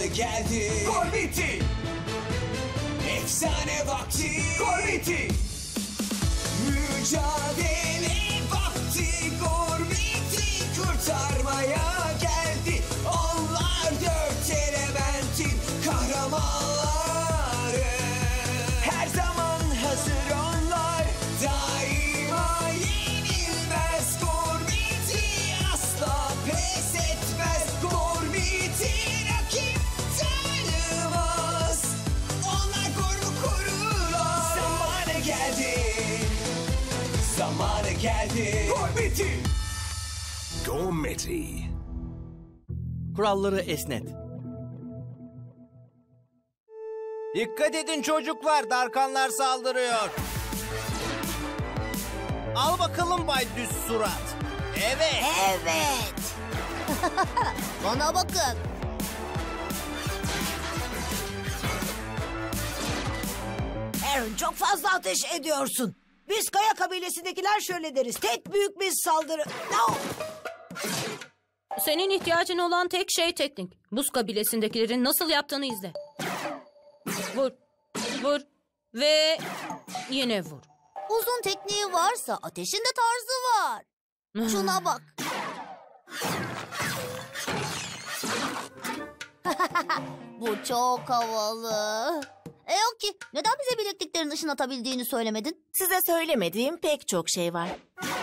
Zamanı geldi. Gormiti! Efsane vakti. Gormiti! Mücadele vakti. Gormiti kurtarmaya geldi. Onlar 4 elementin kahramanları. Her zaman hazır onlar. Daima yenilmez. Gormiti asla pes etmez. Gormiti rakip tanımaz. Onlar Gorm'u korurlar. Zamanı geldi. Zamanı geldi. Gormiti! Gormiti. Kuralları esnet. Dikkat edin çocuklar, Darkanlar saldırıyor. Al bakalım Bay Düz Surat. Evet. Evet. Bana bakın. Aaron, çok fazla ateş ediyorsun. Biz Kaya kabilesindekiler şöyle deriz. Tek büyük bir saldırı. No! Senin ihtiyacın olan tek şey teknik. Buz kabilesindekilerin nasıl yaptığını izle. Vur, vur ve yine vur. Uzun tekniği varsa ateşin de tarzı var. Şuna bak. Bu çok havalı. Oki, neden bize bilekliklerin ışınlatabildiğini söylemedin? Size söylemediğim pek çok şey var.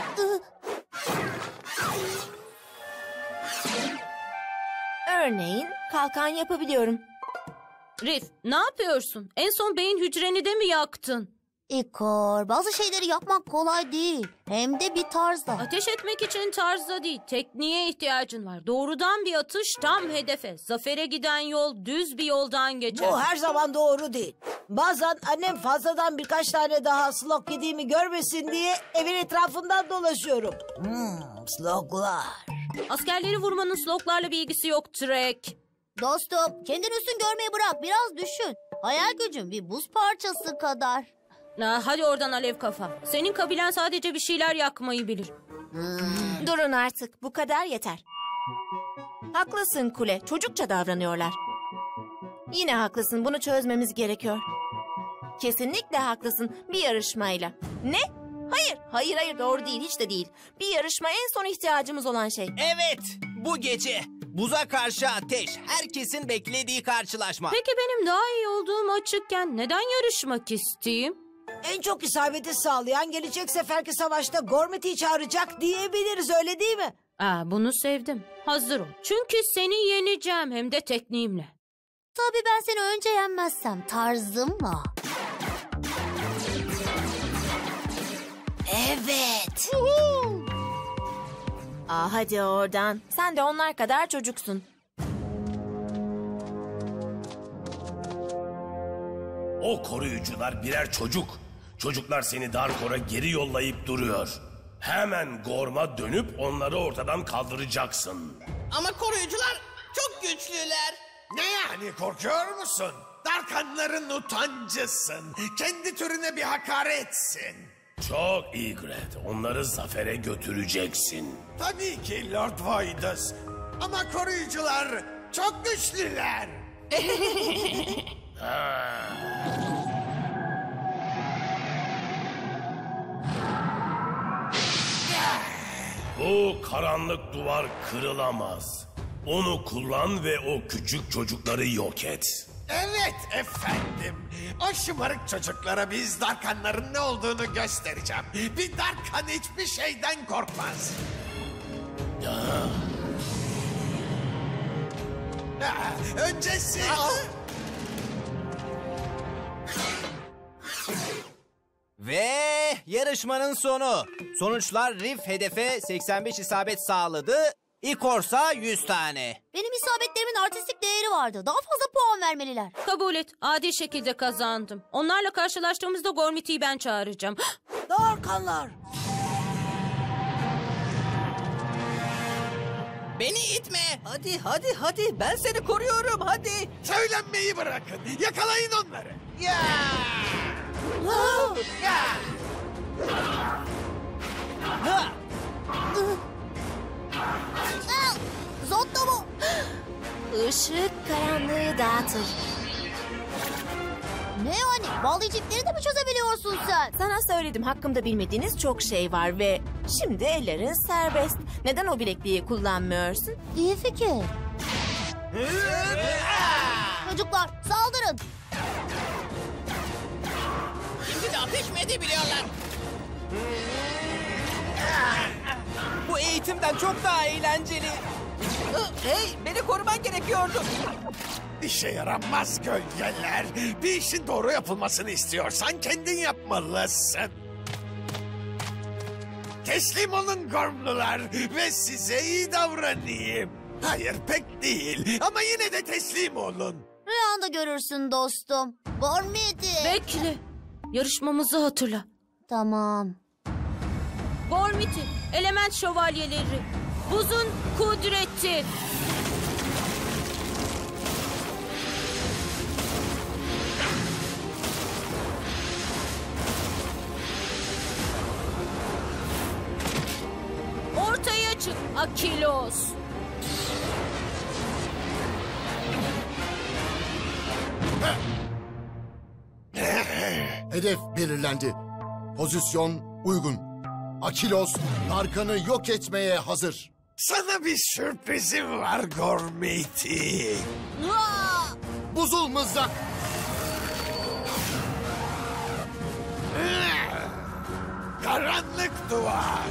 Örneğin kalkan yapabiliyorum. Rif, ne yapıyorsun? En son beyin hücreni de mi yaktın? İkor, bazı şeyleri yapmak kolay değil. Hem de bir tarzda. Ateş etmek için tarzda değil, tekniğe ihtiyacın var. Doğrudan bir atış tam hedefe. Zafere giden yol düz bir yoldan geçer. Bu her zaman doğru değil. Bazen annem fazladan birkaç tane daha slok yediğimi görmesin diye evin etrafından dolaşıyorum. Sloklar. Askerleri vurmanın sloklarla bir ilgisi yok Trek. Dostum, kendini üstün görmeyi bırak. Biraz düşün. Hayal gücün bir buz parçası kadar. Hadi oradan alev kafa. Senin kabilen sadece bir şeyler yakmayı bilir. Durun artık, bu kadar yeter. Haklısın Kule, çocukça davranıyorlar. Yine haklısın, bunu çözmemiz gerekiyor. Kesinlikle haklısın, bir yarışmayla. Ne? Hayır, doğru değil, hiç de değil. Bir yarışma en son ihtiyacımız olan şey. Evet, bu gece. Buza karşı ateş. Herkesin beklediği karşılaşma. Peki benim daha iyi olduğum açıkken neden yarışmak isteyeyim? En çok isabeti sağlayan gelecek seferki savaşta Gormiti'yi çağıracak diyebiliriz, öyle değil mi? Bunu sevdim. Hazır ol. Çünkü seni yeneceğim hem de tekniğimle. Tabii ben seni önce yenmezsem tarzımla. Evet. Hadi oradan. Sen de onlar kadar çocuksun. O koruyucular birer çocuk. Çocuklar seni Darkor'a geri yollayıp duruyor. Hemen Gorm'a dönüp onları ortadan kaldıracaksın. Ama koruyucular çok güçlüler. Ne yani, korkuyor musun? Darkanların utancısın. Kendi türüne bir hakaretsin. Çok iyi Gret. Onları zafere götüreceksin. Tabii ki Lord Voidus. Ama koruyucular çok güçlüler. Bu karanlık duvar kırılamaz. Onu kullan ve o küçük çocukları yok et. Evet efendim. O şımarık çocuklara biz Darkanların ne olduğunu göstereceğim. Bir Darkan hiçbir şeyden korkmaz. Öncesi... Ve yarışmanın sonu. Sonuçlar Rif hedefe 85 isabet sağladı. İkorsa 100 tane. Benim isabetlerimin artistik değeri vardı. Daha fazla puan vermeliler. Kabul et. Adil şekilde kazandım. Onlarla karşılaştığımızda Gormiti'yi ben çağıracağım. Darkanlar. Beni itme. Hadi. Ben seni koruyorum, hadi. Söylenmeyi bırakın. Yakalayın onları. Zotto mu? Işık karanlığı dağıtır. Ne yani? Bağlayıcı ipleri de mi çözebiliyorsun sen? Sana söyledim, hakkımda bilmediğiniz çok şey var ve şimdi ellerin serbest. Neden o bilekliği kullanmıyorsun? İyi fikir. Çocuklar saldırın. Şimdi de ateş mi edebiliyorlar? Bu eğitimden çok daha eğlenceli. Hey, beni koruman gerekiyordu. İşe yaramaz gölgeler. Bir işin doğru yapılmasını istiyorsan kendin yapmalısın. Teslim olun Gormlular ve size iyi davranayım. Hayır pek değil ama yine de teslim olun. Rüyanda görürsün dostum. Gormiti. Bekle. Yarışmamızı hatırla. Tamam. Gormiti, element şövalyeleri. Buzun kudreti. Ortaya çık Akilos. Hedef belirlendi. Pozisyon uygun. Akilos, Narkan'ı yok etmeye hazır. Sana bir sürprizim var Gormiti. Buzul mızrak. Karanlık duvar.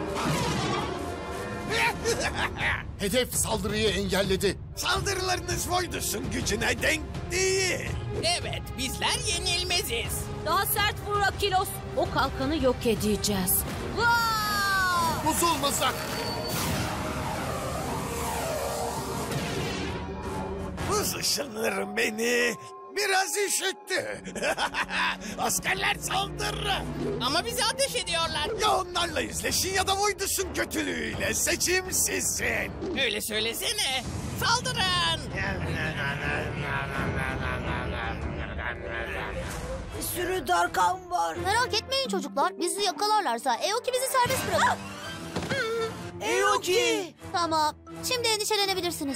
Hedef saldırıyı engelledi. Saldırılarınız Voidus'un gücüne denk değil. Evet, bizler yenilmeziz. Daha sert vur Akilos. O kalkanı yok edeceğiz. Buzul mızrak. Buz ışınlarım beni biraz üşüttü. Askerler saldırın. Ama bizi ateş ediyorlar. Ya onlarla yüzleşin ya da Voidus'un kötülüğüyle seçim sizin. Öyle söylesene. Saldırın. Bir sürü Darkan var. Merak etmeyin çocuklar. Bizi yakalarlarsa Eoki bizi serbest bırakır. Eoki. Tamam. Şimdi endişelenebilirsiniz.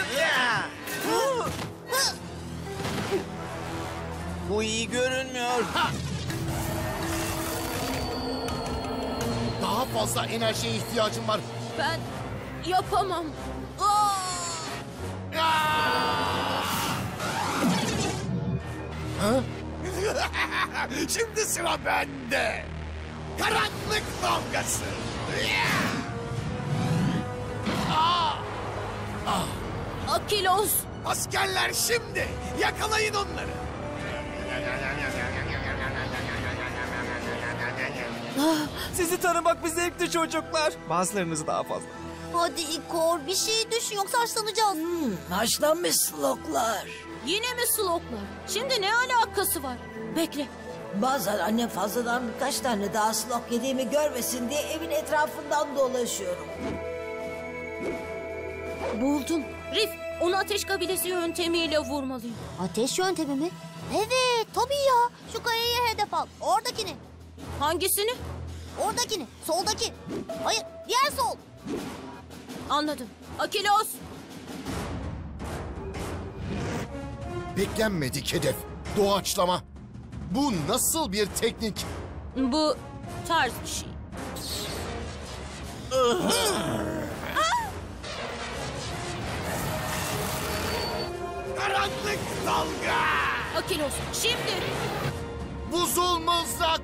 Bu iyi görünmüyor. Daha fazla enerjiye ihtiyacım var. Ben yapamam. Şimdi sıra bende. Karanlık dalgası. Akilos. Askerler şimdi yakalayın onları. Sizi tanımak bir zevkti çocuklar. Bazılarınızı daha fazla. Hadi İkor bir şey düşün yoksa haşlanacağız. Haşlanmış sloklar. Yine mi sloklar? Şimdi ne alakası var? Bekle. Bazen annem fazladan birkaç tane daha slok yediğimi görmesin diye evin etrafından dolaşıyorum. Buldum. Rif, onu ateş kabilesi yöntemiyle vurmalıyım. Ateş yöntemi mi? Evet tabii ya. Şu kayayı hedef al. Oradakini. Hangisini? Oradakini. Soldaki. Hayır diğer sol. Anladım. Akilos. Beklenmedik hedef. Doğaçlama. Bu nasıl bir teknik? Bu tarz bir şey. Karanlık dalga. Akilos, şimdi. Buzul mızrak.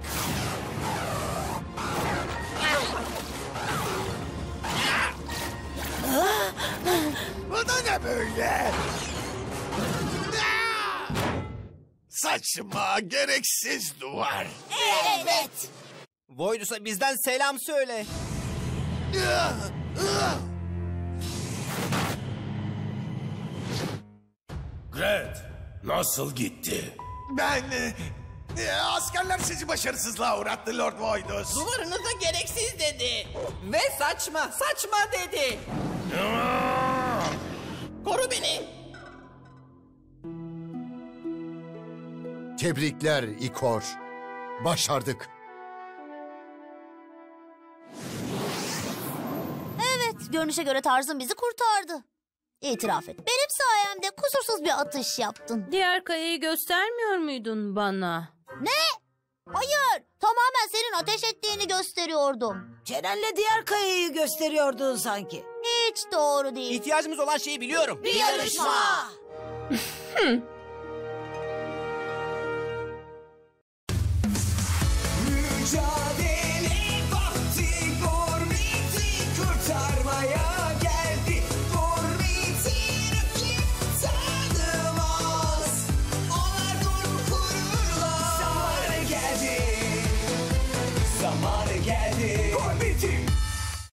Bu da ne böyle? Saçma, gereksiz duvar. Evet. Voidus'a bizden selam söyle. Gret, nasıl gitti? Ben... askerler sizi başarısızlığa uğrattı Lord Voidus. Duvarınıza gereksiz dedi. Ve saçma dedi. Koru beni. Tebrikler İkor. Başardık. Evet görünüşe göre Tarzan bizi kurtardı. İtiraf et. Benim sayemde kusursuz bir atış yaptın. Diğer kayayı göstermiyor muydun bana? Ne? Hayır. Tamamen senin ateş ettiğini gösteriyordum. Çenenle diğer kayayı gösteriyordun sanki. Hiç doğru değil. İhtiyacımız olan şeyi biliyorum. Bir yarışma. Mücadele